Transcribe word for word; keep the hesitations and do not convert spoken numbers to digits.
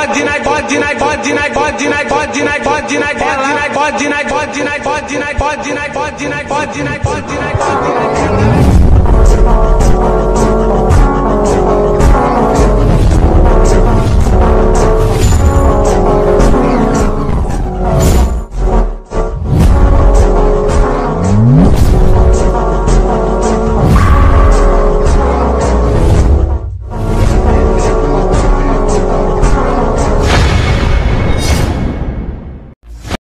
pode na pode na pode na pode na pode na pode na pode na pode na pode na pode na pode na pode na pode na pode na pode na